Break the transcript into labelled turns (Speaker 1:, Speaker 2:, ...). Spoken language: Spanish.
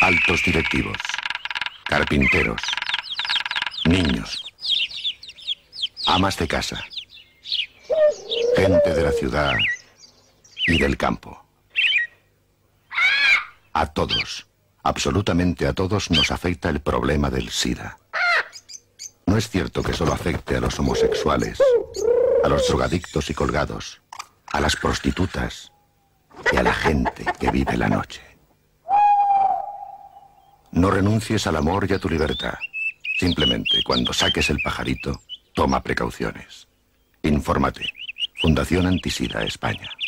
Speaker 1: altos directivos, carpinteros, niños, amas de casa, gente de la ciudad y del campo. A todos, absolutamente a todos, nos afecta el problema del SIDA. No es cierto que solo afecte a los homosexuales, a los drogadictos y colgados, a las prostitutas y a la gente que vive la noche. No renuncies al amor y a tu libertad. Simplemente, cuando saques el pajarito, toma precauciones. Infórmate. Fundación Antisida, España.